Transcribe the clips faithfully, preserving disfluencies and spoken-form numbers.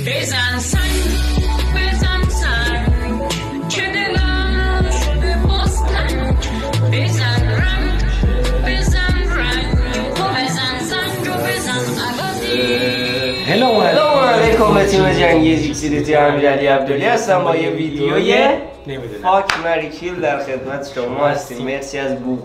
بزن سنگ بزن سنگ که دلم شده بازتنگ بزن رنگ بزن رنگ تو بزن زنگ و بزن عقدی. هلو علیکم به تیم جنگی جیکسیدیتی امیرعلی عبدلی هستم با یه ویدیوی فاک مری کیل در خدمت شما هستیم. مرسی از بوق.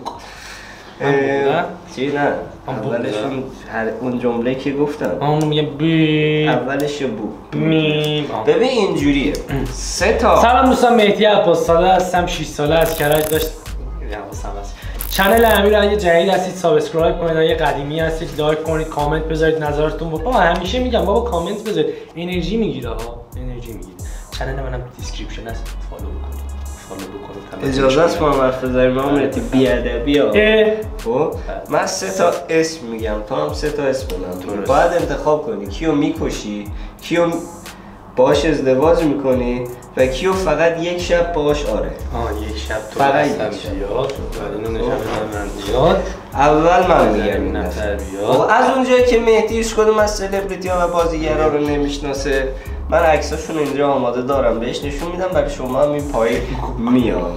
چی نه اولشون اون جمله که گفتم اونو میگم بی اولش بوق می ببین اینجوریه سه تا. سلام دوستان، مهدی عباس‌زاده هستم، شش ساله از کرج داشت چنل امیر اگه جدید هستید سابسکرایب کنید، اگه قدیمی هستید لایک کنید، کامنت بذارید نظرتون. بابا همیشه میگم بابا کامنت بذارید، انرژی میگیره ها، انرژی میگیره. چنل منم دیسکریپشن هست، فالو بکنید. فالو بکنید. اجازه است ما حرف بزنیم؟ ما امریتی بی‌ادبی ها. خب من سه تا اسم میگم، تو هم سه تا اسم بگم. باید انتخاب کنی کیو میکشی، کیو باش ازدواج میکنی و کیو فقط یک شب باش. آره آه یک شب تو فقط یک شب بیاد بعد اینو نشون من بیاد. اول من میگم نفر بیاد. از اونجایی که مهدی هیچ کدوم از سلبریتی ها و بازیگرا رو نمیشناسه، من عکساشون اینجا آماده دارم بهش نشون میدم، برای شما هم این پای میاد.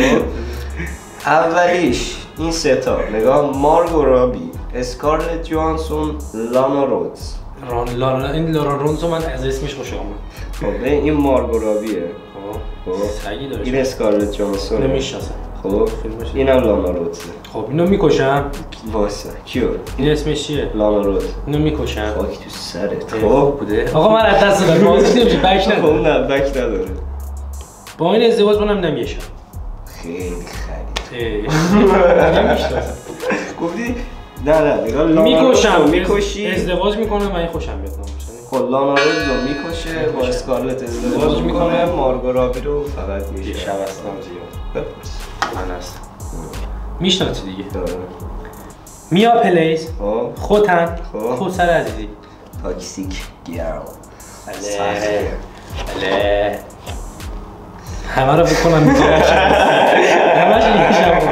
اولیش این سه تا نگاه: مارگو رابی، اسکارلت جوانسون، لانا رودز. ران لانا این لانا رودز من از اسمش خوشم اومد. خب این مارگو رابیه. خب سگی داره. این اسکارلت جوانسون نمیشناسم. خب اینم لانا رودز. خب اینو میکشم. واسه کیو؟ این اسمش چیه؟ لانا رودز. اینو میکشم. خاک تو سرت. خب بوده. آقا من از دست دادم. بازیش نمیشه، بک نداره. خب نه بک نداره. با این ازدواج کنم نمیشم. خیلی خرید. نمیشناسم. گفتی نه نه نگاه لانا میکشم، میکشی، ازدواج میکنم و این خوشم میاد. خب لانا رودز رو میکشه، با اسکارلت ازدواج میکنه، مارگو رابی رو فقط میشه. یه شب هستم زیاد. بپرس. من هستم. میشناسی دیگه. داره. میا پلیز. خب خوتن. خب خوتر عزیزی. تاکسیک گیرم. بله. بله. همه رو بکنم میکنم. همه شو میکشم.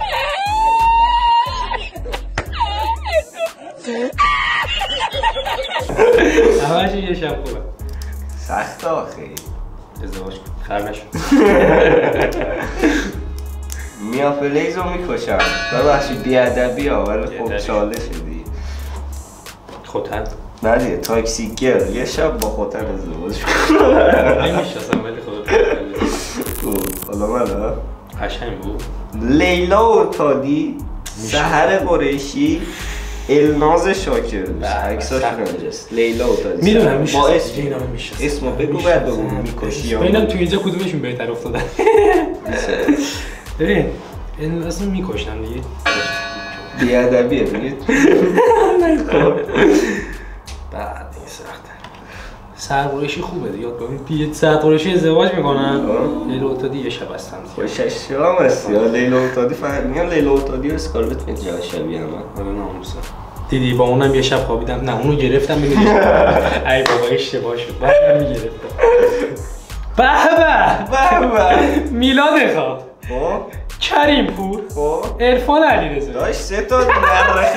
همه شو یه شب خوبه. سخته آخه. ازدواج کن. خر نشو. میا پلیز رو میکشم. ببخشید بیادبی ها ولی خب چاله شدی. خوتن؟ نه دیگه تاکسیک گیر یه شب با خوتن ازدواج کنم. نمیشناسم ولی خودت. حالا من ها؟ قشنگ بود. لیلا ارتادی، سحر قریشی، الناز شاکر. عکساش اینجاست. لیلا ارتادی. میدونم میشه. با اسم اینا رو میشه. اسمو بگو بعد بگو میکشی یا ببینم تو اینجا کدومشون بهتر افتادن. ببین این اصلا میکشنم دیگه. بیادبیه دیگه. بعد این سخته. سرقریشی خوبه دیگه. ببین سرقریشی ازدواج میکنن. لیلا ارتادی یه شب هستن. ششم هست یا لیلا ارتادی فقط میگم لیلا ارتادی و اسکارلت اینجا شبیه هم. آره ناموسا. دیدی با اونم یه شب خوابیدم. نه اونو گرفتم میگم ای بابا اشتباه شد. بعدم میگرفتم. به به به به میلاد خواد. خب کریم پور. خب عرفان علیرضا. داش سه تا نره.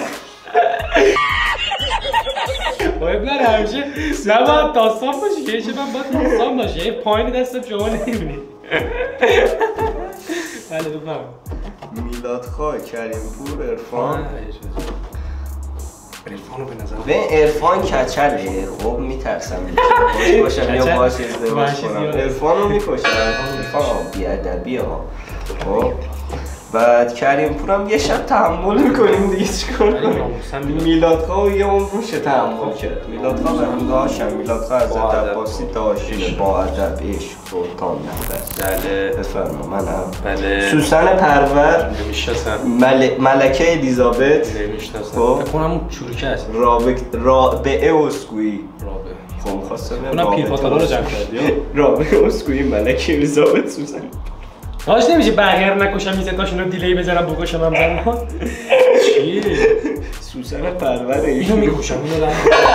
باید بر همیشه نباید داستان باشه که یه چه من باید داستان باشه. یه پایین دستم شما نمیبینید. بله بفهم. میلاد خواه، کریم پور، عرفان. عرفانو به نظر به عرفان کچله. خب میترسم باش باشم یا باش ازدواج کنم. عرفانو میکشم. عرفان بیادبی ها. خب بعد کریم پورم یه شب تحمل میکنیم دیگه چیکار کنیم؟ میلاد خواه یه عمر روشه تحمل کرد. میلاد خواه برم داشتم. میلاد خواه حضرت عباسی داشتیم با ادب عشق سلطان نفس. بله بفرما منم. بله سوسن پرور. نمیشناسم. ملکه الیزابت. نمیشناسم. فکر کنم اون چروکه هست. رابعه اسکویی. رابعه خب خواستم اونم پیرپاتالا رو جمع کردی. رابعه اسکویی، ملکه الیزابت، سوسن. داش نمیشه بقیه رو نکشم میزتاشون رو دیلی بذارم بکشم هم زمان. چی؟ سوسن پروره. اینو میکشم اینو لحظه.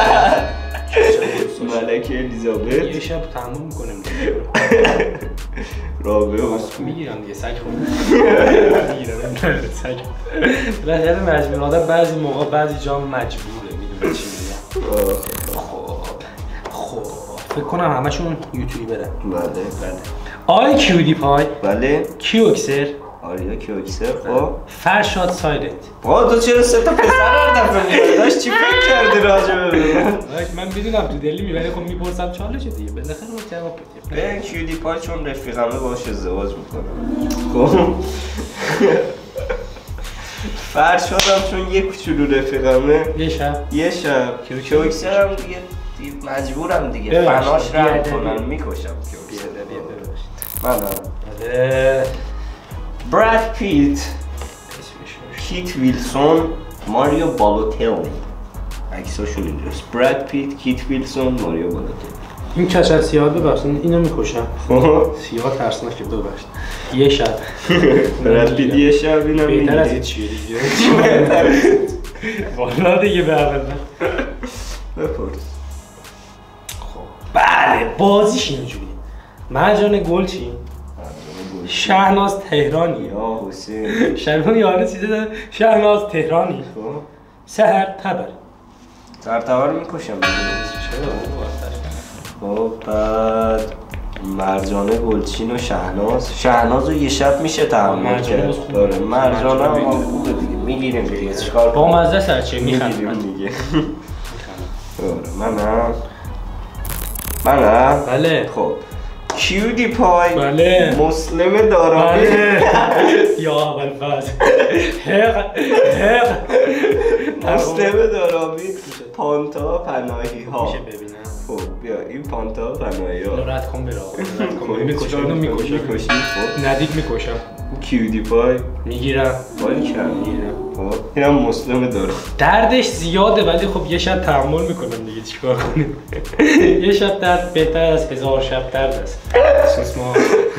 ملکه الیزابت. یه شب تحمل میکنم دیگه. رابعه اسکویی میگیرم دیگه سگ خود. میگیرم سگ. بالاخره مجبور آدم بعضی موقع بعضی جا مجبوره. میدونی چی میگم. خب خب فکر کنم همشون یوتیوبره. بله بله. آی کیودی پای. بله. کیوکسر. آریا کیوکسر. خب فرشاد سایلنت. با تو چرا سه تا پسر هر دفعه میاری؟ داشت چی فکر کردی راجع به من میدونم تو دلی میبری خب میپرسم چالشه دیگه. بالاخره ما جواب بدیم. به کیودی پای چون رفیقمه باهاش ازدواج میکنم. خب فرشادم چون یه کوچولو رفیقمه یه شب یه شب کیوکسر هم دیگه مجبورم دیگه فناش رم کنن میکشم کیوکسر. من بله. براد پیت، کیت ویلسون، ماریو بالوتلی. عکساشون اینجاست. براد پیت، کیت ویلسون، ماریو بالوتلی. این کچل سیاه ببخشید اینو میکشم. سیاه ترسناکه ببخشید. یه شب براد پیت یه شب اینم میگه بهتر از این چیه دیگه. والا دیگه به اول بپرس. خب بله بازیش اینجوریه. مرجان گل چی؟ شهناز تهرانی. یا حسین شهناز یاره چیزه داره. شهناز تهرانی. سهر تبر. سهر تبر میکشم. خب بعد مرجانه گلچین و شهناز. شهناز رو یه شب میشه تحمل کرد. داره مرجانه هم خوبه دیگه میگیریم دیگه چیکار با مزه سرچه میخندم دیگه. منم منم بله. خب کیودی پای بله. مسلم دارابی. بله. یا اول فاز هق هق مسلم دارابی پانتا پناهی ها. میشه ببینم. خب بیا این پانتا پناهی ها. رد کن برا. رد کن میکشم. اینو میکشم. میکشی. خب ندید میکشم. کیودی پای میگیرم. باری کم میگیرم. خب اینم مسلم داره. دردش زیاده ولی خب یه شب تحمل میکنم دیگه چیکار کنیم. یه شب درد بهتر از هزار شب درد است. اسمش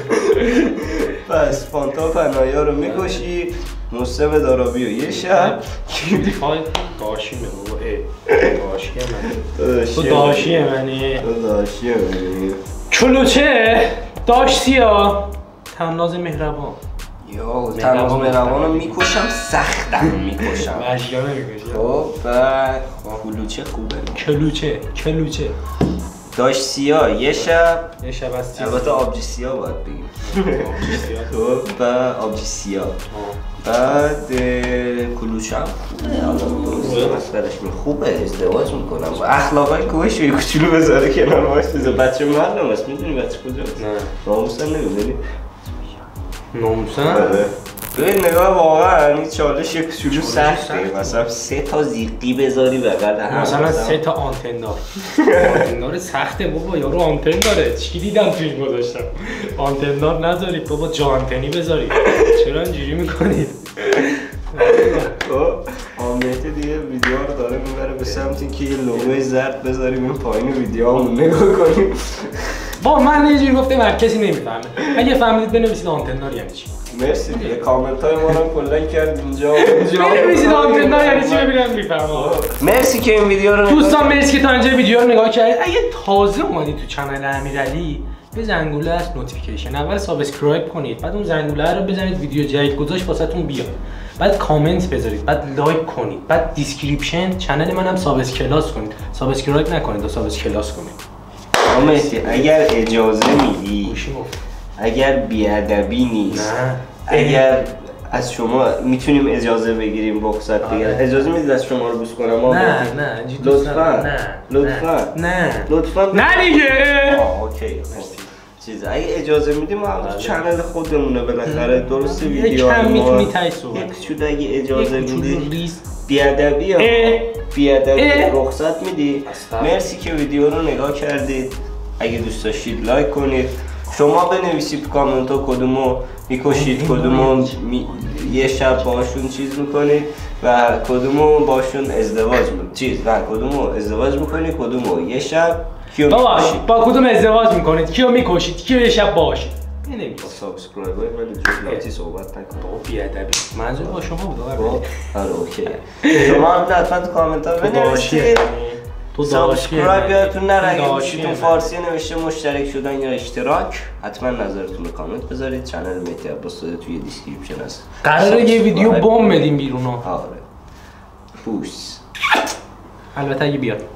پس پانتا پناهی ها رو میکشی. مسلم دارابی و یه شب کیودی پای داشی بابا. داشی منی. تو داشی منی. تو داشی منی. کلوچه داش سیا تناز مهربان. یا تناز مهربان رو میکشم سختم میکشم. مشکا نمیکشم. خب بعد کلوچه خوبه. کلوچه کلوچه داش سیا یه شب. یه شب از سیا. البته آبجی سیا باید بگیم. خب بعد آبجی سیا. بعد کلوچه هم خوبه. حالا مسخرش می خوبه ازدواج میکنم با اخلاقای کوهش یه کوچولو بذاره کنار باش. بچه معلم است. میدونی بچه کجاست؟ نه ناموسن نمیدونی؟ ناموسن؟ ببین نگاه واقعا این چالش یک کوچولو سخته. مثلا سه تا زیقی بذاری بغل هم. مثلا سه تا آنتن دار. آنتن دار سخته بابا. یارو آنتن داره. چی دیدم فیلم گذاشتم. آنتن دار نذارید بابا جا آنتنی بذارید. چرا اینجوری میکنید؟ خب آمنیت دیگه ویدیو رو داره میبره به سمت اینکه یه لوگوی زرد بذاریم این پایین ویدیوامون نگاه کنیم. با من یه جوری گفتم هر کسی نمیفهمه. اگه فهمیدید بنویسید آنتن دار یعنی چی. مرسی دیگه کامنت های ما رو کلا کرد اینجا. بنویسید آنتن دار یعنی چی ببینم میفهمم. مرسی که این ویدیو رو دوستان مرسی که تا اینجا ویدیو رو نگاه کردید. اگه تازه اومدید تو کانال امیرعلی به زنگوله از نوتیفیکیشن اول سابسکرایب کنید. بعد اون زنگوله رو بزنید ویدیو جدید گذاشت واسهتون بیاد. بعد کامنت بذارید. بعد لایک کنید. بعد دیسکریپشن کانال منم سابسکلاس کنید. سابسکرایب نکنید و سابسکلاس کنید. آمدی اگر اجازه میدی اگر بیادبی نیست نه اگر از شما میتونیم اجازه بگیریم رخصت بگیریم اجازه میدید از شما رو بوس کنم نه نه لطفا نه لطفا نه لطفا نه دیگه آه اوکی چیز اگه اجازه میدیم ما چنل خودمونه بالاخره درست ویدیو کم میتونی تای صحبت یک شد اگه اجازه میدی بیادبی ها بیادبی رخصت میدی. مرسی که ویدیو رو نگاه کردید. اگه دوست داشتید لایک کنید. شما بنویسید کامنت ها کدومو میکشید کدومو می... یه شب باشون چیز میکنید و کدومو باشون ازدواج میکنید چیز و کدومو ازدواج میکنید کدومو یه شب کیو میکشید با کدوم ازدواج میکنید کیو میکشید کیو یه شب باشید. با سابسکرایب های من اینجور لاتی صحبت نکنم. بابا بیادبی منظور با شما بود آره اوکی. شما هم حتما تو کامنت ها بنویسید. سابسکرایب یادتون نره. اگه گوشیتون فارسی نوشته مشترک شدن یا اشتراک حتما نظرتون رو کامنت بذارید. کانال مهدی عباسزاده توی دیسکریپشن هست. قراره یه ویدیو بوم بدیم بیرون. آره پوش البته اگه بیاد